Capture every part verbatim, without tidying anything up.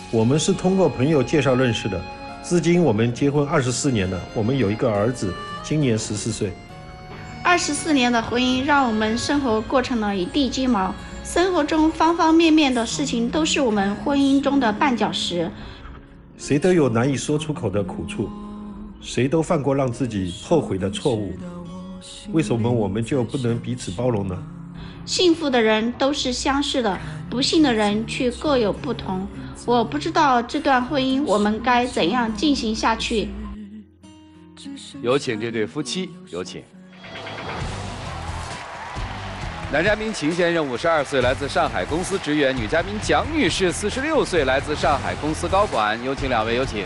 我们是通过朋友介绍认识的，至今我们结婚二十四年了，我们有一个儿子，今年十四岁。 二十四年的婚姻让我们生活过成了一地鸡毛，生活中方方面面的事情都是我们婚姻中的绊脚石。 谁都有难以说出口的苦处，谁都犯过让自己后悔的错误，为什么我们就不能彼此包容呢？ 幸福的人都是相似的，不幸的人却各有不同。我不知道这段婚姻我们该怎样进行下去。 有请这对夫妻，有请。男嘉宾秦先生五十二岁，来自上海公司职员；女嘉宾蒋女士四十六岁，来自上海公司高管。有请两位，有请。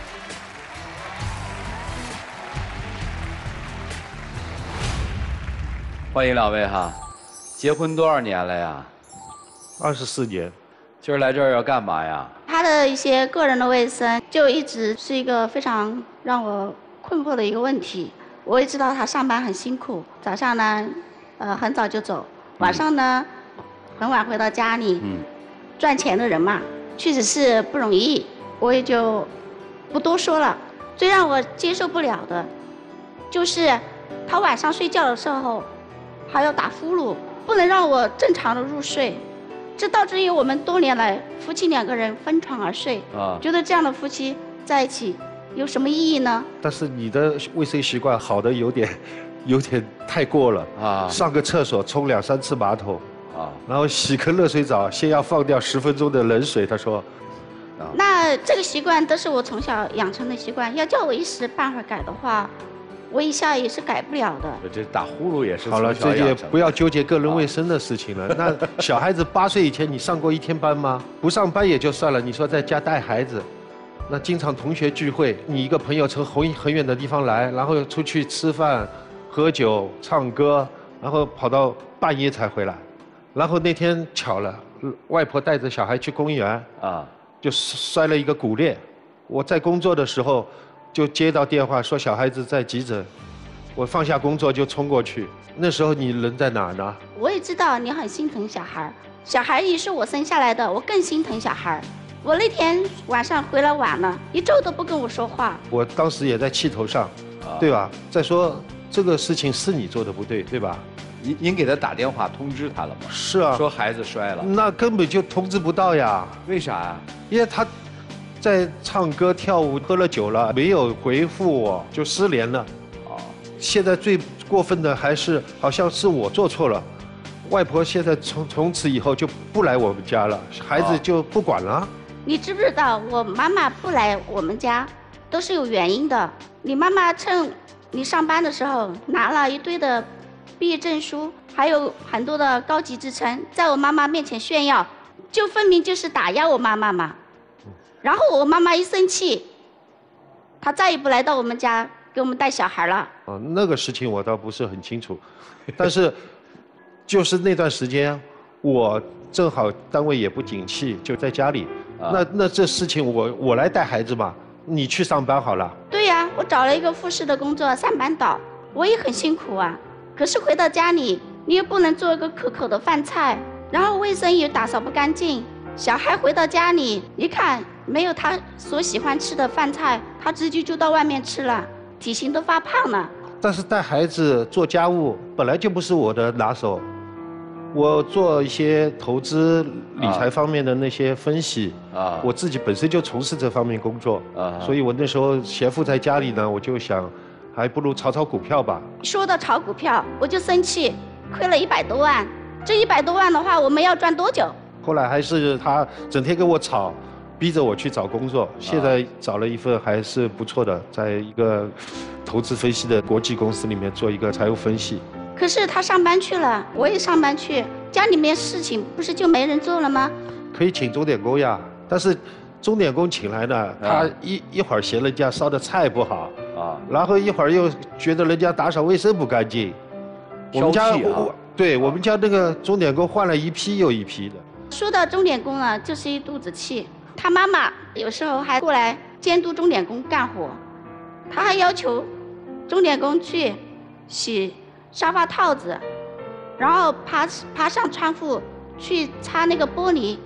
欢迎两位哈。结婚多少年了呀？ 二十四年。 今儿来这儿要干嘛呀？ 他的一些个人的卫生就一直是一个非常让我困惑的一个问题。我也知道他上班很辛苦，早上呢，呃，很早就走，晚上呢，嗯、很晚回到家里。嗯。赚钱的人嘛，确实是不容易，我也就不多说了。最让我接受不了的，就是他晚上睡觉的时候还要打呼噜，不能让我正常的入睡。这导致于我们多年来夫妻两个人分床而睡啊，觉得这样的夫妻在一起有什么意义呢？ 但是你的卫生习惯好的有点，有点太过了啊！上个厕所冲两三次马桶啊，然后洗个热水澡，先要放掉十分钟的冷水。他说， 啊，那这个习惯都是我从小养成的习惯，要叫我一时半会儿改的话，我一下也是改不了的。 这打呼噜也是。 好了，这也不要纠结个人卫生的事情了。那小孩子八岁以前，你上过一天班吗？不上班也就算了，你说在家带孩子，那经常同学聚会，你一个朋友从很很远的地方来，然后出去吃饭、喝酒、唱歌，然后跑到半夜才回来，然后那天巧了，外婆带着小孩去公园啊，就摔了一个骨裂。我在工作的时候。就接到电话说小孩子在急诊，我放下工作就冲过去。那时候你人在哪呢？ 我也知道你很心疼小孩，小孩也是我生下来的，我更心疼小孩。我那天晚上回来晚了，一周都不跟我说话。 我当时也在气头上，啊、对吧？再说这个事情是你做的不对，对吧？ 您您给他打电话通知他了吗？ 是啊， 说孩子摔了， 那根本就通知不到呀。 为啥呀？ 因为他。在唱歌跳舞喝了酒了，没有回复我，就失联了。哦，现在最过分的还是好像是我做错了，外婆现在从从此以后就不来我们家了，孩子就不管了。哦， 你知不知道我妈妈不来我们家都是有原因的？你妈妈趁你上班的时候拿了一堆的毕业证书，还有很多的高级职称，在我妈妈面前炫耀，就分明就是打压我妈妈嘛。然后我妈妈一生气，她再也不来到我们家给我们带小孩了。 啊，那个事情我倒不是很清楚，但是就是那段时间，我正好单位也不景气，就在家里。啊、那那这事情我我来带孩子嘛，你去上班好了。 对呀、啊，我找了一个复式的工作，上班岛，我也很辛苦啊。可是回到家里，你又不能做一个可口的饭菜，然后卫生也打扫不干净。小孩回到家里一看。没有他所喜欢吃的饭菜，他直接就到外面吃了，体型都发胖了。 但是带孩子做家务本来就不是我的拿手，我做一些投资理财方面的那些分析啊，我自己本身就从事这方面工作啊，所以我那时候闲赋在家里呢，我就想，还不如炒炒股票吧。 说到炒股票，我就生气，亏了一百多万，这一百多万的话，我们要赚多久？ 后来还是他整天跟我吵。逼着我去找工作，现在找了一份还是不错的，在一个投资分析的国际公司里面做一个财务分析。 可是他上班去了，我也上班去，家里面事情不是就没人做了吗？ 可以请钟点工呀，但是钟点工请来呢，他一一会儿嫌人家烧的菜不好啊，然后一会儿又觉得人家打扫卫生不干净。我们家我对我们家那个钟点工换了一批又一批的。 说到钟点工呢，就是一肚子气。他妈妈有时候还过来监督钟点工干活，他还要求钟点工去洗沙发套子，然后爬爬上窗户去擦那个玻璃，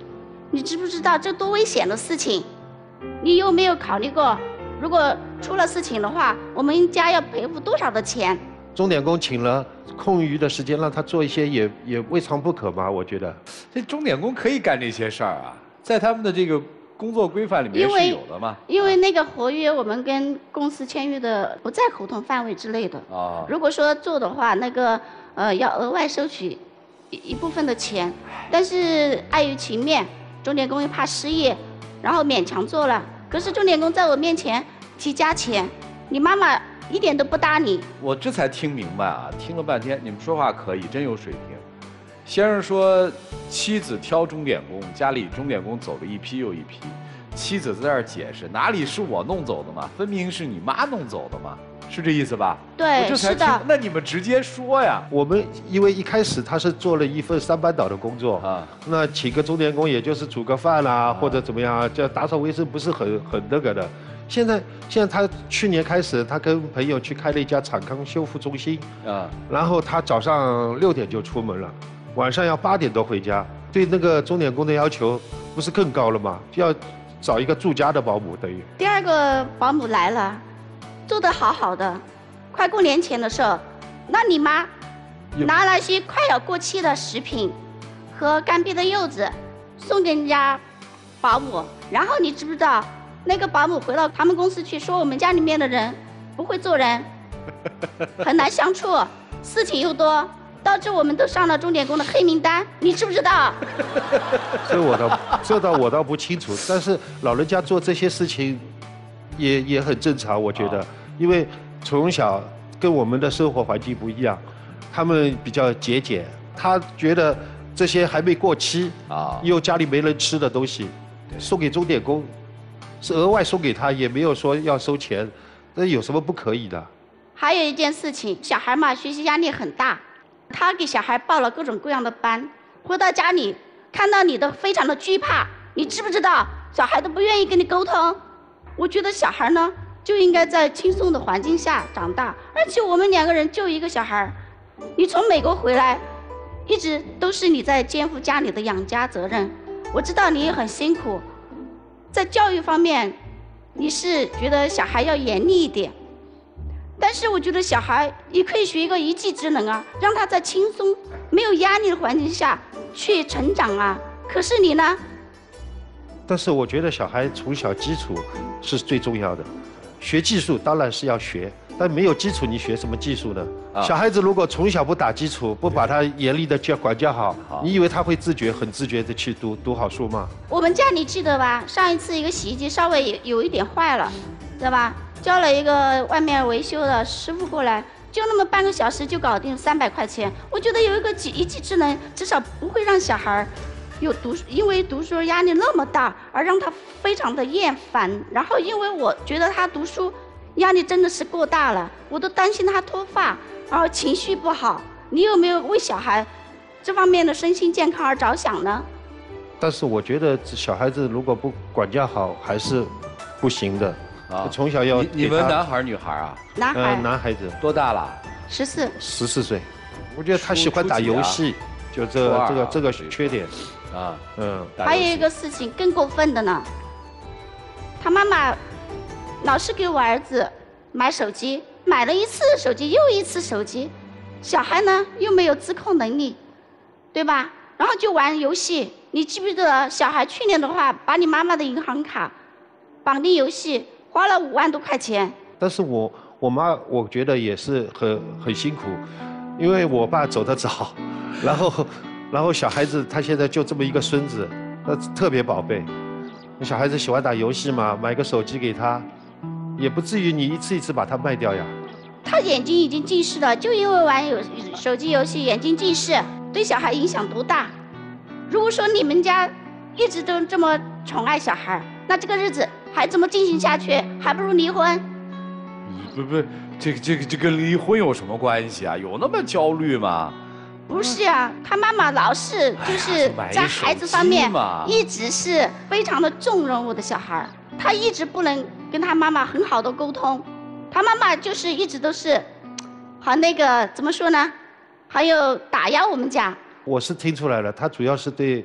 你知不知道这多危险的事情？你有没有考虑过，如果出了事情的话，我们家要赔付多少的钱？ 钟点工请了空余的时间让他做一些也也未尝不可嘛，我觉得。 这钟点工可以干这些事儿啊，在他们的这个工作规范里面是有的嘛。 因为那个合约我们跟公司签约的不在合同范围之内的。 啊。 如果说做的话，那个呃要额外收取一一部分的钱，但是碍于情面，钟点工又怕失业，然后勉强做了。可是钟点工在我面前提加钱，你妈妈一点都不搭理。 我这才听明白啊，听了半天，你们说话可以，真有水平。先生说妻子挑钟点工，家里钟点工走了一批又一批，妻子在这儿解释，哪里是我弄走的嘛，分明是你妈弄走的嘛，是这意思吧？ 对， 我这才听是的。 那你们直接说呀。 我们因为一开始他是做了一份三班倒的工作啊， 那请个钟点工也就是煮个饭啦、啊，或者怎么样，这打扫卫生不是很很那个的。现在现在他去年开始，他跟朋友去开了一家产康修复中心啊，然后他早上六点就出门了，晚上要八点多回家。对那个钟点工的要求不是更高了吗？要找一个住家的保姆等于。 第二个保姆来了，做得好好的，快过年前的时候，那你妈拿了些快要过期的食品和干瘪的柚子送给人家保姆，然后你知不知道？那个保姆回到他们公司去说，我们家里面的人不会做人，很难相处，事情又多，导致我们都上了钟点工的黑名单，你知不知道？ 这我倒这倒我倒不清楚，但是老人家做这些事情也也很正常，我觉得，因为从小跟我们的生活环境不一样，他们比较节俭，他觉得这些还没过期啊，又家里没人吃的东西，送给钟点工。是额外送给他，也没有说要收钱，那有什么不可以的？ 还有一件事情，小孩嘛，学习压力很大，他给小孩报了各种各样的班，回到家里看到你的非常的惧怕，你知不知道？小孩都不愿意跟你沟通。我觉得小孩呢就应该在轻松的环境下长大，而且我们两个人就一个小孩，你从美国回来，一直都是你在肩负家里的养家责任，我知道你也很辛苦。在教育方面，你是觉得小孩要严厉一点，但是我觉得小孩也可以学一个一技之能啊，让他在轻松、没有压力的环境下去成长啊。可是你呢？ 但是我觉得小孩从小基础是最重要的，学技术当然是要学，但没有基础你学什么技术呢？啊、小孩子如果从小不打基础，不把他严厉的教管教好，好你以为他会自觉、很自觉的去读读好书吗？ 我们家你记得吧？上一次一个洗衣机稍微有一点坏了，知道吧？叫了一个外面维修的师傅过来，就那么半个小时就搞定，三百块钱。我觉得有一个一技之能，至少不会让小孩有读，因为读书压力那么大，而让他非常的厌烦。然后因为我觉得他读书压力真的是过大了，我都担心他脱发。然后情绪不好，你有没有为小孩这方面的身心健康而着想呢？ 但是我觉得小孩子如果不管教好，还是不行的。啊，从小要。 你们男孩女孩啊？ 男孩。 呃，男孩子。 多大了？ 十四。 十四岁。我觉得他喜欢打游戏，就这个这个这个缺点。啊， 嗯。还有一个事情更过分的呢，他妈妈老是给我儿子买手机。买了一次手机又一次手机，小孩呢又没有自控能力，对吧？然后就玩游戏。你记不记得小孩去年的话，把你妈妈的银行卡绑定游戏，花了五万多块钱。 但是我我妈我觉得也是很很辛苦，因为我爸走得早，然后然后小孩子他现在就这么一个孙子，他特别宝贝。小孩子喜欢打游戏嘛，买个手机给他。也不至于你一次一次把它卖掉呀。 他眼睛已经近视了，就因为玩游手机游戏眼睛近视，对小孩影响多大？如果说你们家一直都这么宠爱小孩，那这个日子还怎么进行下去？还不如离婚。 不不，这个这个这跟离婚有什么关系啊？有那么焦虑吗？ 不是啊，他妈妈老是就是在孩子方面一直是非常的纵容我的小孩，他一直不能跟他妈妈很好的沟通，他妈妈就是一直都是，好那个怎么说呢，还有打压我们家。 我是听出来了，他主要是对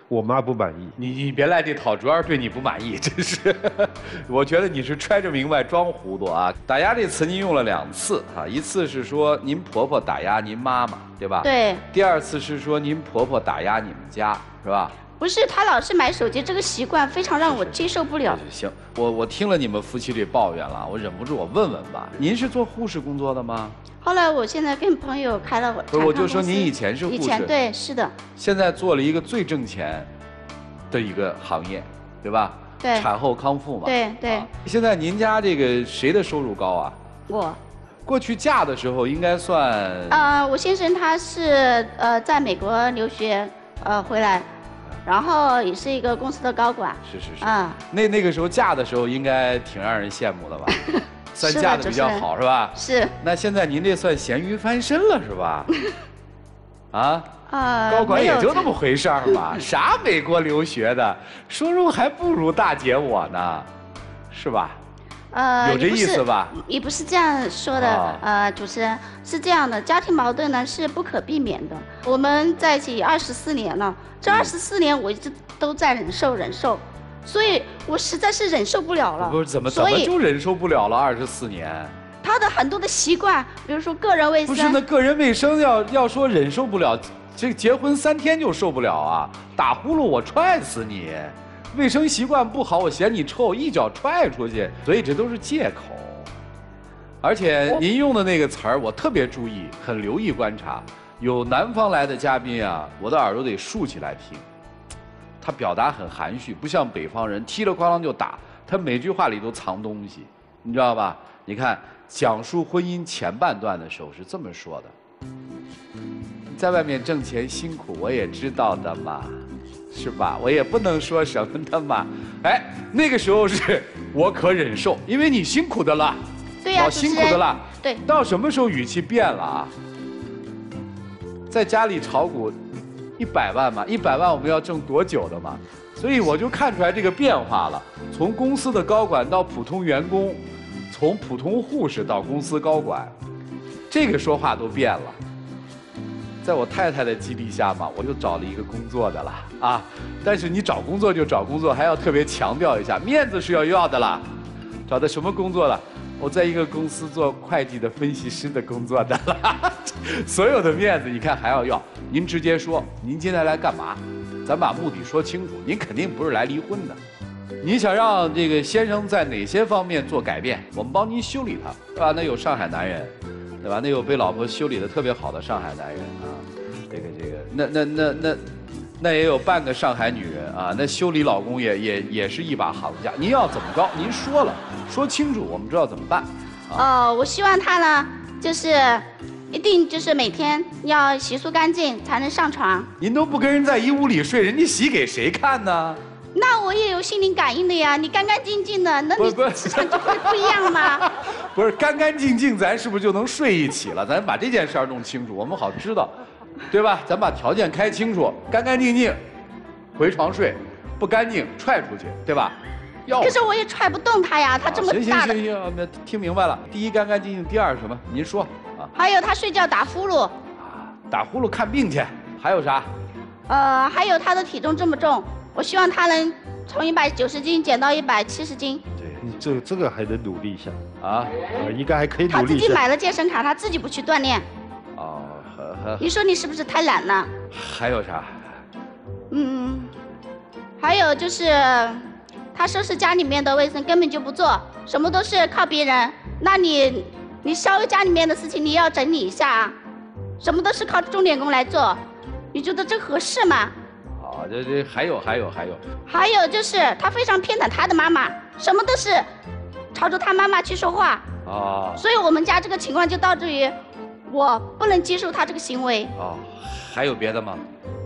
我妈不满意。 你你别来这套，主要是对你不满意，真是。我觉得你是揣着明白装糊涂啊！打压这词您用了两次啊，一次是说您婆婆打压您妈妈，对吧？ 对。 第二次是说您婆婆打压你们家，是吧？ 不是，她老是买手机，这个习惯非常让我接受不了。 行，我我听了你们夫妻这抱怨了，我忍不住我问问吧，您是做护士工作的吗？ 后来我现在跟朋友开了， 不是，我就说您以前是护士， 以前对，是的。 现在做了一个最挣钱的一个行业，对吧？ 对。 产后康复嘛。 对对、啊。 现在您家这个谁的收入高啊？ 我。 过去嫁的时候应该算。 呃，我先生他是呃在美国留学呃回来，然后也是一个公司的高管。 是是是。 啊、嗯。 那那个时候嫁的时候应该挺让人羡慕的吧？算嫁的比较好是吧？ 是。 那现在您这算咸鱼翻身了是吧？啊？ 啊。 高管也就那么回事儿嘛，啥美国留学的，收入还不如大姐我呢，是吧？ 呃， 有这意思吧？ 也不是这样说的，哦、呃，主持人是这样的，家庭矛盾呢是不可避免的。我们在一起二十四年了，这二十四年我一直都在忍受忍受。所以我实在是忍受不了了。 不是怎么怎么就忍受不了了？二十四年， 他的很多的习惯，比如说个人卫生。 不是那个人卫生要要说忍受不了，这结婚三天就受不了啊！打呼噜我踹死你，卫生习惯不好我嫌你臭，一脚踹出去，所以这都是借口。而且您用的那个词儿我特别注意，很留意观察。有南方来的嘉宾啊，我的耳朵得竖起来听。他表达很含蓄，不像北方人踢了哐啷就打，他每句话里都藏东西，你知道吧？你看讲述婚姻前半段的时候是这么说的：在外面挣钱辛苦，我也知道的嘛，是吧？我也不能说什么的嘛。哎，那个时候是我可忍受，因为你辛苦的了， 对呀、啊， 辛苦的了。 对。 到什么时候语气变了啊？在家里炒股。一百万嘛，一百万我们要挣多久的嘛？所以我就看出来这个变化了，从公司的高管到普通员工，从普通护士到公司高管，这个说话都变了。在我太太的激励下嘛，我就找了一个工作的了啊。但是你找工作就找工作，还要特别强调一下，面子是要要的啦。找的什么工作了？我在一个公司做会计的分析师的工作的了，所有的面子你看还要要，您直接说您今天来干嘛，咱把目的说清楚。您肯定不是来离婚的，你想让这个先生在哪些方面做改变，我们帮您修理他，对吧？那有上海男人，对吧？那有被老婆修理的特别好的上海男人啊，这个这个，那那那那那也有半个上海女人啊，那修理老公也也也是一把行家。您要怎么着？您说了，说清楚，我们知道怎么办。 啊、呃，我希望他呢，就是一定就是每天要洗漱干净才能上床。 您都不跟人在一屋里睡，人家洗给谁看呢？ 那我也有心灵感应的呀，你干干净净的，那你市场就会不一样吗？ 不是干干净净，咱是不是就能睡一起了？咱把这件事儿弄清楚，我们好知道。对吧？咱把条件开清楚，干干净净，回床睡；不干净踹出去，对吧？ 要可是我也踹不动他呀，他这么大的。 行行行行，听明白了。第一干干净净，第二什么？您说啊。 还有他睡觉打呼噜。啊， 打呼噜看病去。还有啥？ 呃，还有他的体重这么重，我希望他能从一百九十斤减到一百七十斤。 对，你这这个还能努力一下啊？ 呃，应该还可以努力一下。 他自己买了健身卡，他自己不去锻炼。 哦。 你说你是不是太懒了？ 还有啥？ 嗯，还有就是，他收拾家里面的卫生根本就不做，什么都是靠别人。那你，你稍微家里面的事情你要整理一下啊，什么都是靠钟点工来做，你觉得这合适吗？ 哦，这这还有还有还有。 还有就是他非常偏袒他的妈妈，什么都是朝着他妈妈去说话。 哦。 所以我们家这个情况就导致于。我不能接受他这个行为。 哦，还有别的吗？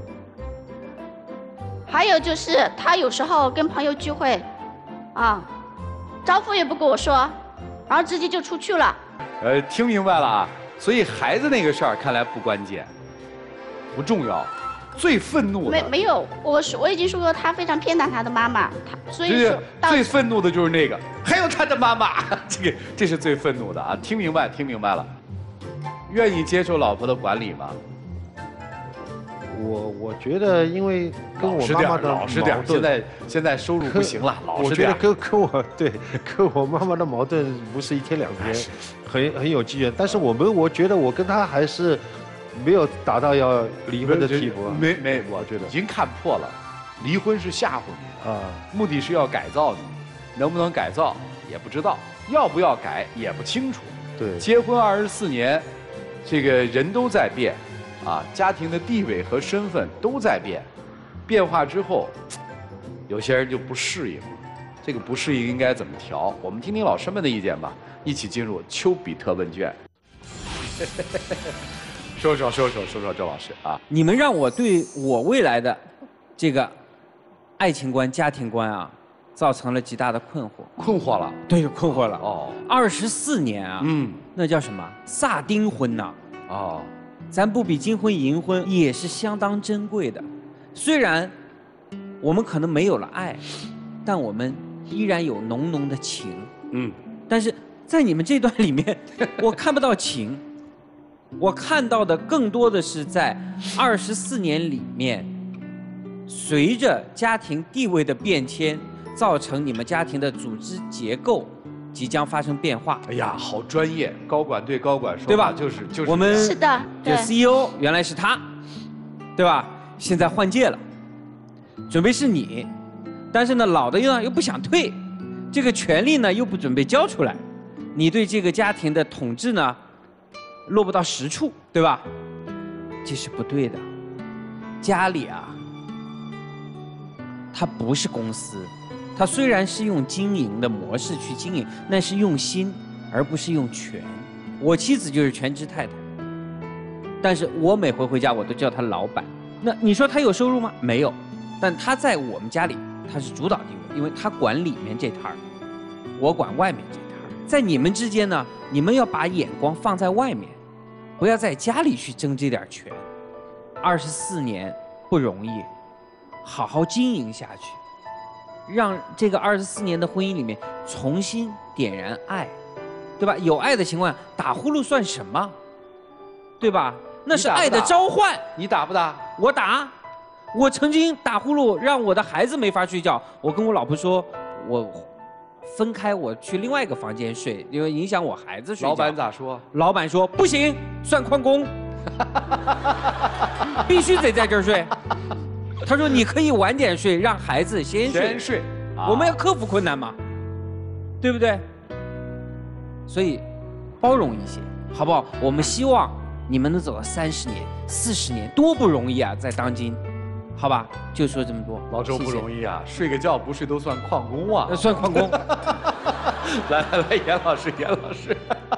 还有就是他有时候跟朋友聚会，啊，招呼也不跟我说，然后直接就出去了。 呃，听明白了啊。所以孩子那个事儿看来不关键，不重要。最愤怒的没没有，我说我已经说过他非常偏袒他的妈妈，他所以说最愤怒的就是那个，还有他的妈妈，这个这是最愤怒的啊！听明白，听明白了。愿意接受老婆的管理吗？ 我我觉得，因为跟我妈妈的老实点，现在现在收入不行了，老实点。 我觉得跟跟我对跟我妈妈的矛盾不是一天两天，很很有积怨。但是我们，我觉得我跟她还是没有达到要离婚的地步。 没没，我觉得已经看破了，离婚是吓唬你啊，目的是要改造你，能不能改造也不知道，要不要改也不清楚。 对， 结婚二十四年，这个人都在变。啊，家庭的地位和身份都在变，变化之后，有些人就不适应了。这个不适应应该怎么调？我们听听老师们的意见吧。一起进入丘比特问卷。说说说说说说周老师啊， 你们让我对我未来的这个爱情观、家庭观啊，造成了极大的困惑。 困惑了？ 对，困惑了。 哦， 二十四年啊，嗯，那叫什么？萨丁婚呐。哦。咱不比金婚银婚也是相当珍贵的，虽然我们可能没有了爱，但我们依然有浓浓的情。嗯，但是在你们这段里面，我看不到情，我看到的更多的是在二十四年里面，随着家庭地位的变迁，造成你们家庭的组织结构即将发生变化。 哎呀，好专业，高管对高管说， 对吧？ 就是就是我们是的， 这 C E O 原来是他，对吧？现在换届了，准备是你，但是呢，老的又又不想退，这个权利呢又不准备交出来，你对这个家庭的统治呢，落不到实处，对吧？这是不对的。家里啊，它不是公司。他虽然是用经营的模式去经营，那是用心，而不是用权。我妻子就是全职太太，但是我每回回家我都叫她老板。那你说她有收入吗？没有，但她在我们家里她是主导地位，因为她管里面这摊儿，我管外面这摊儿。在你们之间呢，你们要把眼光放在外面，不要在家里去争这点权。二十四年不容易，好好经营下去。让这个二十四年的婚姻里面重新点燃爱，对吧？有爱的情况，打呼噜算什么？对吧？那是爱的召唤。 你打不打？ 我打。我曾经打呼噜让我的孩子没法睡觉，我跟我老婆说，我分开，我去另外一个房间睡，因为影响我孩子睡觉。 老板咋说？ 老板说不行，算旷工，必须得在这儿睡。他说：“你可以晚点睡，让孩子先睡。 先睡， 啊、我们要克服困难嘛，对不对？所以包容一些，好不好？我们希望你们能走到三十年、四十年，多不容易啊，在当今，好吧？就说这么多。 老周不容易啊，谢谢睡个觉不睡都算旷工啊， 那算旷工。 来来来，严老师，严老师。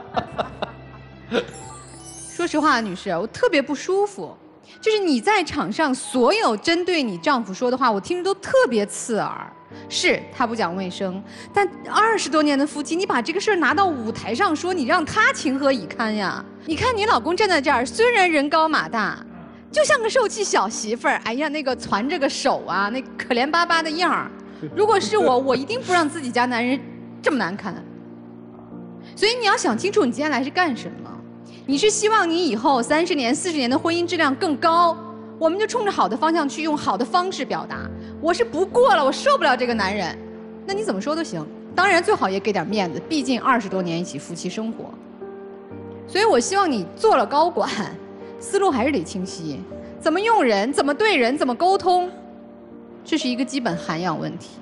说实话，女士，我特别不舒服。”就是你在场上所有针对你丈夫说的话，我听着都特别刺耳。是他不讲卫生，但二十多年的夫妻，你把这个事儿拿到舞台上说，你让他情何以堪呀？你看你老公站在这儿，虽然人高马大，就像个受气小媳妇儿。哎呀，那个攒着个手啊，那可怜巴巴的样儿。如果是我，我一定不让自己家男人这么难看。所以你要想清楚，你今天来是干什么？你是希望你以后三十年、四十年的婚姻质量更高，我们就冲着好的方向去，用好的方式表达。我是不过了，我受不了这个男人，那你怎么说都行。当然最好也给点面子，毕竟二十多年一起夫妻生活。所以我希望你做了高管，思路还是得清晰，怎么用人，怎么对人，怎么沟通，这是一个基本涵养问题。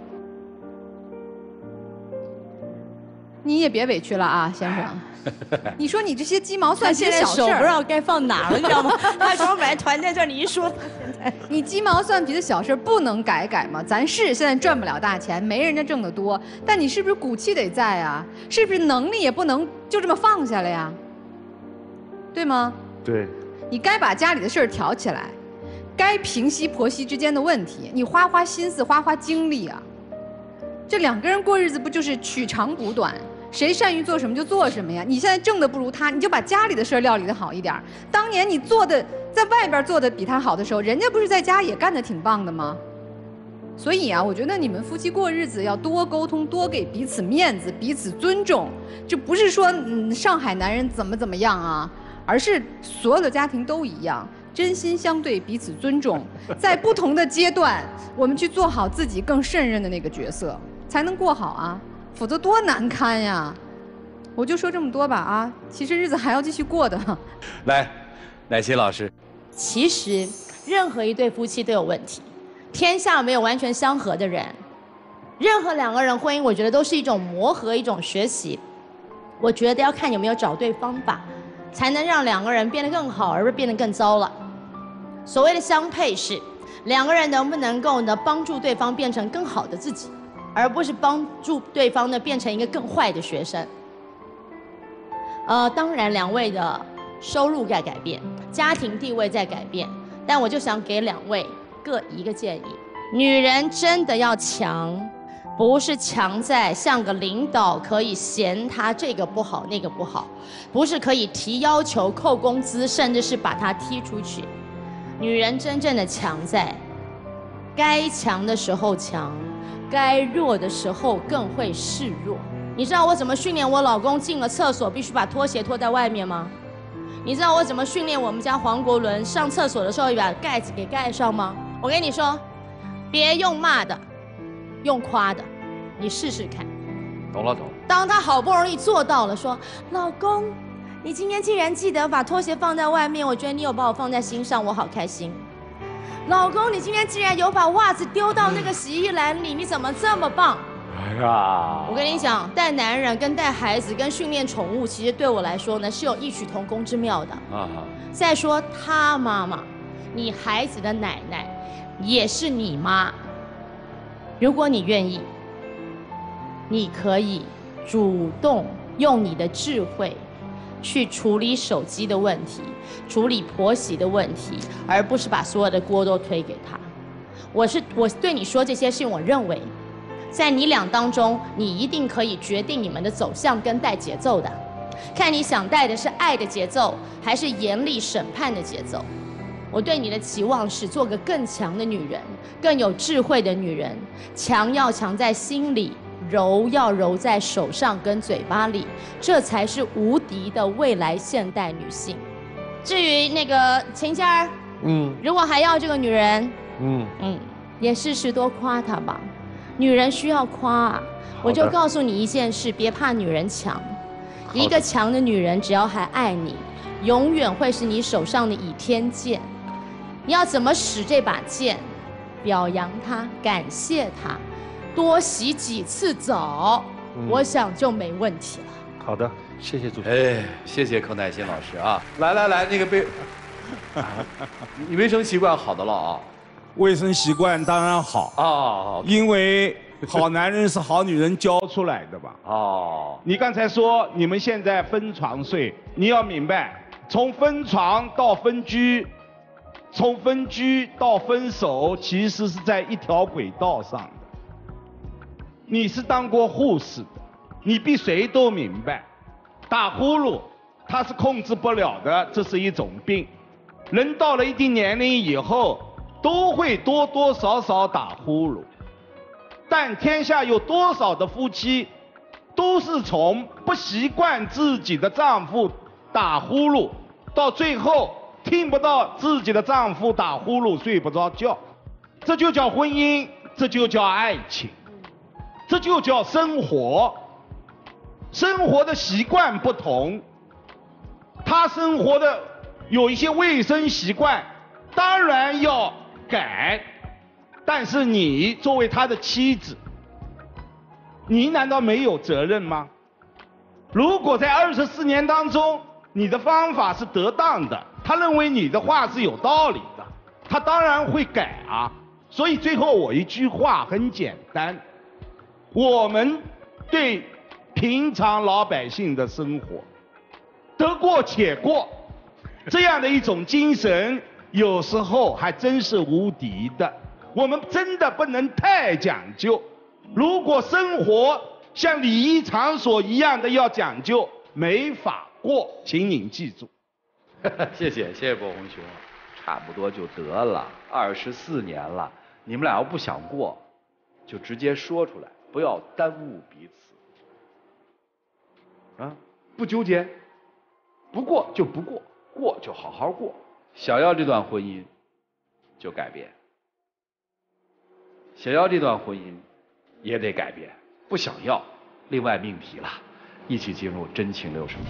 你也别委屈了啊，先生。你说你这些鸡毛蒜皮的小事儿，手不知道该放哪了，你知道吗？他说本来团在这儿，你一说，他现在你鸡毛蒜皮的小事不能改改吗？咱是现在赚不了大钱，没人家挣得多，但你是不是骨气得在啊？是不是能力也不能就这么放下了呀？对吗？ 对。 你该把家里的事儿挑起来，该平息婆媳之间的问题，你花花心思，花花精力啊。这两个人过日子不就是取长补短？谁善于做什么就做什么呀！你现在挣的不如他，你就把家里的事儿料理得好一点。当年你做的在外边做的比他好的时候，人家不是在家也干得挺棒的吗？所以啊，我觉得你们夫妻过日子要多沟通，多给彼此面子，彼此尊重。这不是说嗯上海男人怎么怎么样啊，而是所有的家庭都一样。 真心相对，彼此尊重，在不同的阶段，我们去做好自己更胜任的那个角色，才能过好啊，否则多难堪呀！我就说这么多吧啊，其实日子还要继续过的。 来，乃琪老师， 其实任何一对夫妻都有问题，天下没有完全相合的人。任何两个人婚姻，我觉得都是一种磨合，一种学习。我觉得要看有没有找对方法，才能让两个人变得更好，而不是变得更糟了。所谓的相配是，两个人能不能够呢帮助对方变成更好的自己，而不是帮助对方呢变成一个更坏的学生。呃，当然两位的收入在改变，家庭地位在改变，但我就想给两位各一个建议：女人真的要强。不是强在像个领导可以嫌他这个不好那个不好，不是可以提要求扣工资，甚至是把他踢出去。女人真正的强在，该强的时候强，该弱的时候更会示弱。你知道我怎么训练我老公进了厕所必须把拖鞋脱在外面吗？你知道我怎么训练我们家黄国伦上厕所的时候把盖子给盖上吗？我跟你说，别用骂的。用夸的，你试试看。 懂了懂了。 当他好不容易做到了，说：“老公，你今天竟然记得把拖鞋放在外面，我觉得你有把我放在心上，我好开心。”老公，你今天竟然有把袜子丢到那个洗衣篮里，你怎么这么棒？ 哎呀， 我跟你讲，带男人跟带孩子跟训练宠物，其实对我来说呢是有异曲同工之妙的。啊。再说他妈妈，你孩子的奶奶，也是你妈。如果你愿意，你可以主动用你的智慧去处理手机的问题，处理婆媳的问题，而不是把所有的锅都推给他。我是我对你说这些是我认为，在你俩当中，你一定可以决定你们的走向跟带节奏的，看你想带的是爱的节奏，还是严厉审判的节奏。我对你的期望是做个更强的女人，更有智慧的女人。强要强在心里，柔要柔在手上跟嘴巴里，这才是无敌的未来现代女性。至于那个秦仙儿，嗯，如果还要这个女人，嗯嗯，也试试多夸她吧。女人需要夸啊。我就告诉你一件事，别怕女人强，一个强的女人只要还爱你，永远会是你手上的倚天剑。你要怎么使这把剑？表扬她，感谢她，多洗几次澡，嗯、我想就没问题了。 好的，谢谢主持人。 哎，谢谢寇乃馨老师啊！来来来，那个被，你卫生习惯好的了啊？ 卫生习惯当然好啊，哦、因为好男人是好女人教出来的吧？哦，你刚才说你们现在分床睡，你要明白，从分床到分居。从分居到分手，其实是在一条轨道上的。你是当过护士的，你比谁都明白，打呼噜它是控制不了的，这是一种病。人到了一定年龄以后，都会多多少少打呼噜。但天下有多少的夫妻，都是从不习惯自己的丈夫打呼噜，到最后听不到自己的丈夫打呼噜睡不着觉，这就叫婚姻，这就叫爱情，这就叫生活。生活的习惯不同，他生活的有一些卫生习惯，当然要改。但是你作为他的妻子，你难道没有责任吗？如果在二十四年当中，你的方法是得当的，他认为你的话是有道理的，他当然会改啊。所以最后我一句话很简单，我们对平常老百姓的生活得过且过，这样的一种精神有时候还真是无敌的。我们真的不能太讲究，如果生活像礼仪场所一样的要讲究，没法过，请您记住。 谢谢谢谢郭红兄，差不多就得了，二十四年了，你们俩要不想过，就直接说出来，不要耽误彼此。啊，不纠结，不过就不过，过就好好过， 想要这段婚姻，就改变；想要这段婚姻，也得改变。不想要，另外命题了。一起进入真情六十秒。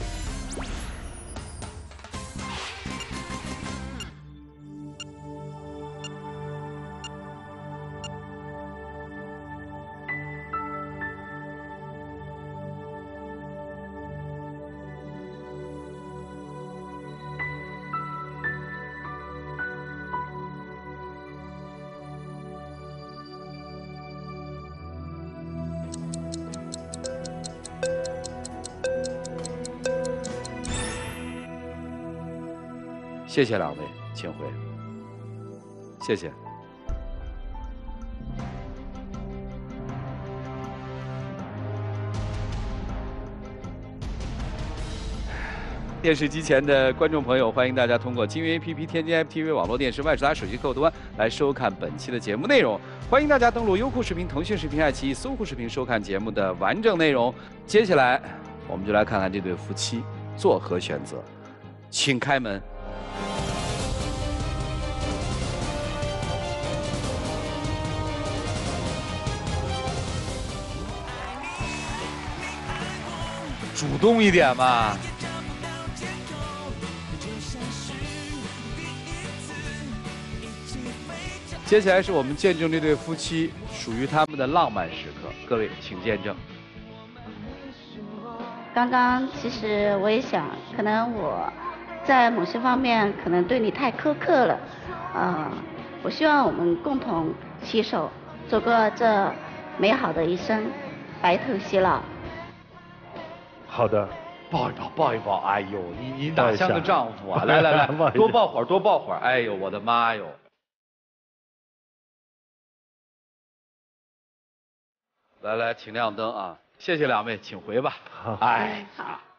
谢谢两位，请回。谢谢。电视机前的观众朋友，欢迎大家通过金云 A P P、天津 F T V 网络电视、万事达手机客户端来收看本期的节目内容。欢迎大家登录优酷视频、腾讯视频、爱奇艺、搜狐视频收看节目的完整内容。接下来，我们就来看看这对夫妻作何选择，请开门。主动一点嘛。接下来是我们见证这对夫妻属于他们的浪漫时刻，各位请见证。 刚刚其实我也想，可能我在某些方面可能对你太苛刻了，呃，我希望我们共同携手走过这美好的一生，白头偕老。 好的， 抱一抱，抱一抱。哎呦，你你哪像个丈夫啊！来来来，多抱会儿，多抱会儿。哎呦，我的妈哟！来来，请亮灯啊！谢谢两位，请回吧。 好， 哎， 好。